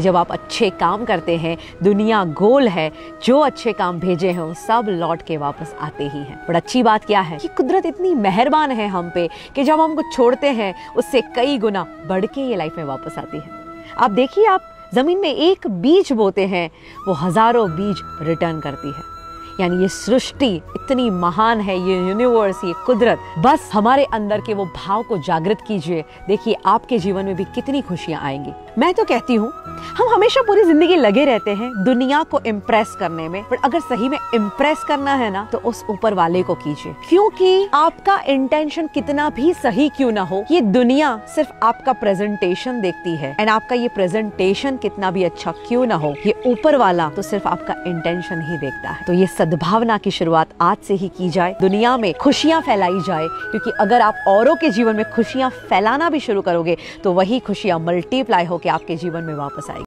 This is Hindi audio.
जब आप अच्छे काम करते हैं, दुनिया गोल है, जो अच्छे काम भेजे हैं वो सब लौट के वापस आते ही हैं। पर अच्छी बात क्या है कि कुदरत इतनी मेहरबान है हम पे कि जब हम कुछ छोड़ते हैं उससे कई गुना बढ़ के ये लाइफ में वापस आती है। आप देखिए, आप जमीन में एक बीज बोते हैं, वो हजारों बीज रिटर्न करती है। यानी ये सृष्टि इतनी महान है, ये यूनिवर्स, ये कुदरत। बस हमारे अंदर के वो भाव को जागृत कीजिए, देखिए आपके जीवन में भी कितनी खुशियां आएंगी। मैं तो कहती हूँ हम हमेशा पूरी जिंदगी लगे रहते हैं दुनिया को इम्प्रेस करने में, पर अगर सही में इम्प्रेस करना है ना तो उस ऊपर वाले को कीजिए। क्योंकि आपका इंटेंशन कितना भी सही क्यों ना हो, ये दुनिया सिर्फ आपका प्रेजेंटेशन देखती है। एंड आपका ये प्रेजेंटेशन कितना भी अच्छा क्यों ना हो, ये ऊपर वाला तो सिर्फ आपका इंटेंशन ही देखता है। तो ये सद्भावना की शुरुआत आज से ही की जाए, दुनिया में खुशियां फैलाई जाए। क्योंकि अगर आप औरों के जीवन में खुशियां फैलाना भी शुरू करोगे तो वही खुशियां मल्टीप्लाई होकर आपके जीवन में वापस आएगी।